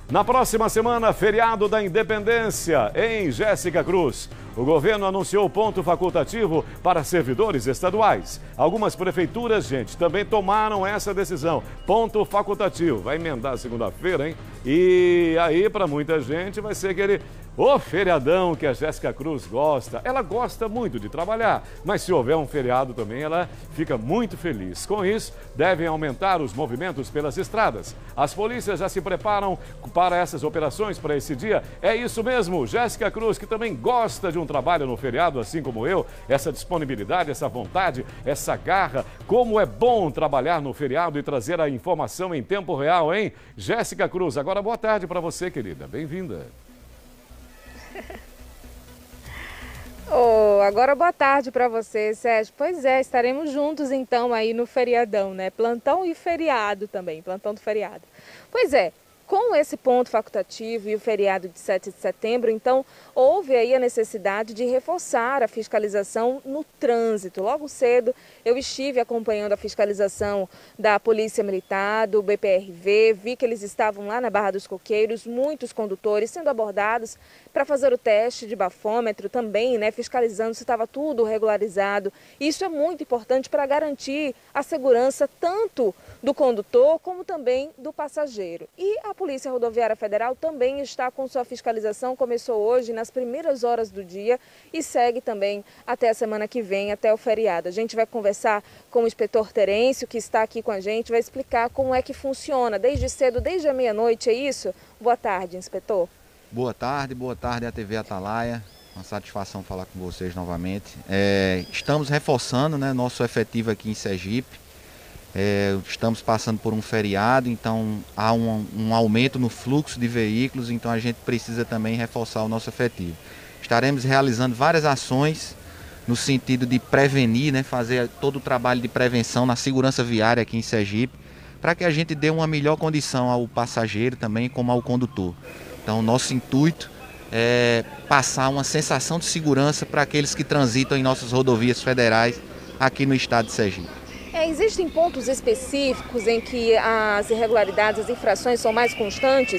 Na próxima semana, feriado da Independência, em Jéssica Cruz. O governo anunciou ponto facultativo para servidores estaduais. Algumas prefeituras, gente, também tomaram essa decisão. Ponto facultativo. Vai emendar segunda-feira, hein? E aí, para muita gente, vai ser aquele feriadão que a Jéssica Cruz gosta. Ela gosta muito de trabalhar, mas se houver um feriado também, ela fica muito feliz. Com isso, devem aumentar os movimentos pelas estradas. As polícias já se preparam para essas operações, para esse dia. É isso mesmo, Jéssica Cruz, que também gosta de um trabalho no feriado, assim como eu, essa disponibilidade, essa vontade, essa garra. Como é bom trabalhar no feriado e trazer a informação em tempo real, hein? Jéssica Cruz, agora boa tarde para você, querida. Bem-vinda. Agora boa tarde para você, Sérgio. Pois é, estaremos juntos então aí no feriadão, né? Plantão e feriado também, plantão do feriado. Pois é, com esse ponto facultativo e o feriado de 7 de setembro, então, houve aí a necessidade de reforçar a fiscalização no trânsito. Logo cedo, eu estive acompanhando a fiscalização da Polícia Militar, do BPRV, vi que eles estavam lá na Barra dos Coqueiros, muitos condutores sendo abordados para fazer o teste de bafômetro também, né, fiscalizando se estava tudo regularizado. Isso é muito importante para garantir a segurança tanto do condutor como também do passageiro. E a Polícia Rodoviária Federal também está com sua fiscalização, começou hoje nas primeiras horas do dia e segue também até a semana que vem, até o feriado. A gente vai conversar com o inspetor Terêncio, que está aqui com a gente, vai explicar como é que funciona desde cedo, desde a meia-noite, é isso? Boa tarde, inspetor. Boa tarde à TV Atalaia. Uma satisfação falar com vocês novamente. Estamos reforçando, né, nosso efetivo aqui em Sergipe. Estamos passando por um feriado, então há um aumento no fluxo de veículos, então a gente precisa também reforçar o nosso efetivo. Estaremos realizando várias ações no sentido de prevenir, né, fazer todo o trabalho de prevenção na segurança viária aqui em Sergipe, para que a gente dê uma melhor condição ao passageiro também, como ao condutor. Então, nosso intuito é passar uma sensação de segurança para aqueles que transitam em nossas rodovias federais aqui no estado de Sergipe. Existem pontos específicos em que as irregularidades, as infrações são mais constantes?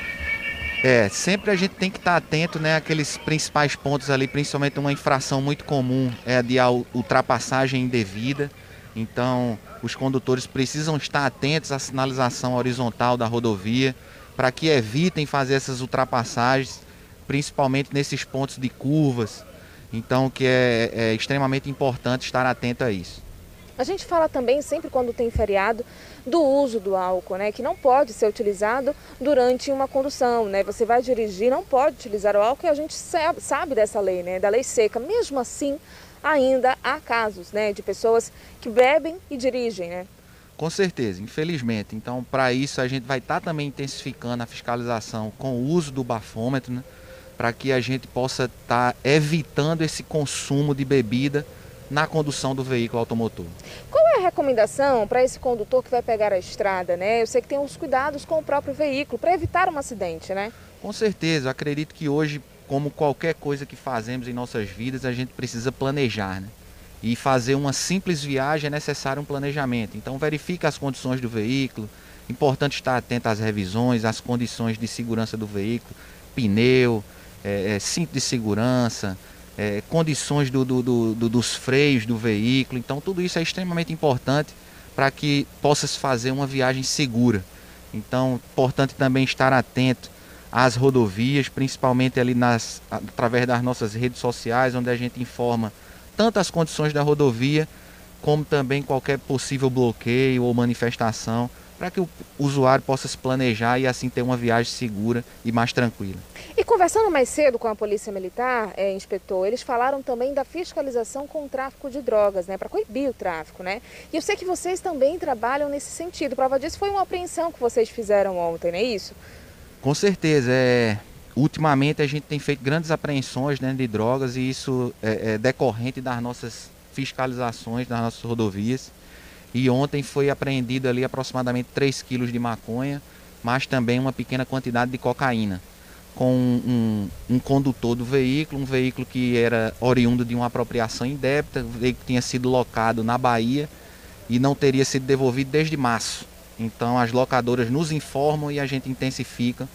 Sempre a gente tem que estar atento, né, àqueles principais pontos ali, principalmente uma infração muito comum é a de ultrapassagem indevida. Então, os condutores precisam estar atentos à sinalização horizontal da rodovia para que evitem fazer essas ultrapassagens, principalmente nesses pontos de curvas. Então, que é extremamente importante estar atento a isso. A gente fala também, sempre quando tem feriado, do uso do álcool, né? Que não pode ser utilizado durante uma condução, né? Você vai dirigir, não pode utilizar o álcool e a gente sabe dessa lei, né? Da lei seca. Mesmo assim, ainda há casos, né? De pessoas que bebem e dirigem, né? Com certeza, infelizmente. Então, para isso, a gente vai estar também intensificando a fiscalização com o uso do bafômetro, né? Para que a gente possa estar evitando esse consumo de bebida na condução do veículo automotor. Qual é a recomendação para esse condutor que vai pegar a estrada, né? Eu sei que tem uns cuidados com o próprio veículo para evitar um acidente, né? Com certeza, eu acredito que hoje, como qualquer coisa que fazemos em nossas vidas, a gente precisa planejar, né? E fazer uma simples viagem é necessário um planejamento. Então verifique as condições do veículo, importante estar atento às revisões, às condições de segurança do veículo, pneu, cinto de segurança, condições dos freios do veículo. Então tudo isso é extremamente importante para que possa se fazer uma viagem segura. Então importante também estar atento às rodovias, principalmente ali através das nossas redes sociais, onde a gente informa tanto as condições da rodovia, como também qualquer possível bloqueio ou manifestação, para que o usuário possa se planejar e assim ter uma viagem segura e mais tranquila. E conversando mais cedo com a Polícia Militar, inspetor, eles falaram também da fiscalização com o tráfico de drogas, né, para coibir o tráfico, né? E eu sei que vocês também trabalham nesse sentido. Prova disso foi uma apreensão que vocês fizeram ontem, não é isso? Com certeza, ultimamente a gente tem feito grandes apreensões, né, de drogas e isso é decorrente das nossas fiscalizações das nossas rodovias. E ontem foi apreendido ali aproximadamente 3 quilos de maconha, mas também uma pequena quantidade de cocaína, com um condutor do veículo, um veículo que era oriundo de uma apropriação indébita, o veículo tinha sido locado na Bahia e não teria sido devolvido desde março. Então as locadoras nos informam e a gente intensifica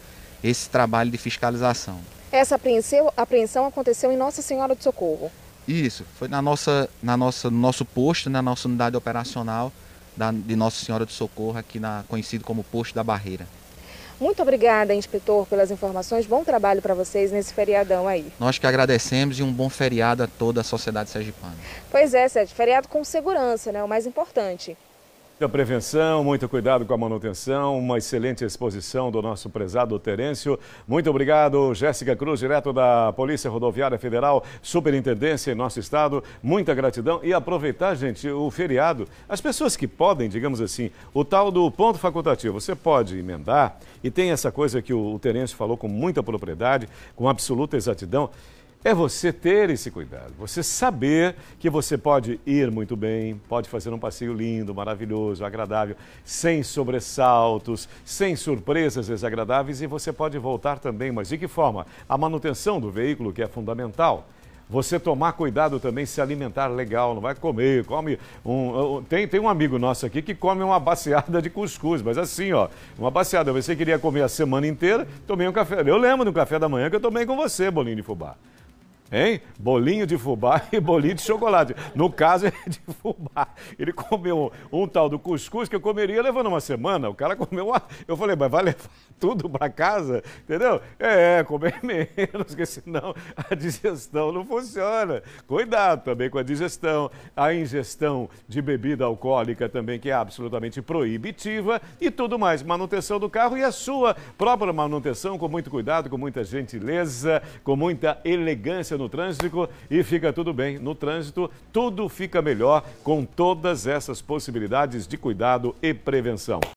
esse trabalho de fiscalização. Essa apreensão aconteceu em Nossa Senhora do Socorro. Isso, foi no nosso posto, na nossa unidade operacional de Nossa Senhora do Socorro, aqui conhecido como Posto da Barreira. Muito obrigada, inspetor, pelas informações. Bom trabalho para vocês nesse feriadão aí. Nós que agradecemos e um bom feriado a toda a sociedade sergipana. Pois é, Sérgio, feriado com segurança, né? O mais importante. Muita prevenção, muito cuidado com a manutenção, uma excelente exposição do nosso prezado Terêncio. Muito obrigado, Jéssica Cruz, direto da Polícia Rodoviária Federal, Superintendência em nosso estado. Muita gratidão e aproveitar, gente, o feriado. As pessoas que podem, digamos assim, o tal do ponto facultativo, você pode emendar e tem essa coisa que o Terêncio falou com muita propriedade, com absoluta exatidão. É você ter esse cuidado, você saber que você pode ir muito bem, pode fazer um passeio lindo, maravilhoso, agradável, sem sobressaltos, sem surpresas desagradáveis e você pode voltar também. Mas de que forma? A manutenção do veículo, que é fundamental. Você tomar cuidado também, se alimentar legal, não vai comer, come tem um amigo nosso aqui que come uma baciada de cuscuz, mas assim, ó, uma baciada, você queria comer a semana inteira, tomei um café, eu lembro do café da manhã que eu tomei com você, bolinho de fubá. Hein? Bolinho de fubá e bolinho de chocolate. No caso é de fubá. Ele comeu um tal do cuscuz que eu comeria levando uma semana. O cara comeu uma... Eu falei, mas vai levar tudo para casa? Entendeu? Comer menos, porque senão a digestão não funciona. Cuidado também com a digestão. A ingestão de bebida alcoólica também, que é absolutamente proibitiva. E tudo mais. Manutenção do carro e a sua própria manutenção com muito cuidado, com muita gentileza, com muita elegância no trânsito e fica tudo bem. No trânsito, tudo fica melhor com todas essas possibilidades de cuidado e prevenção.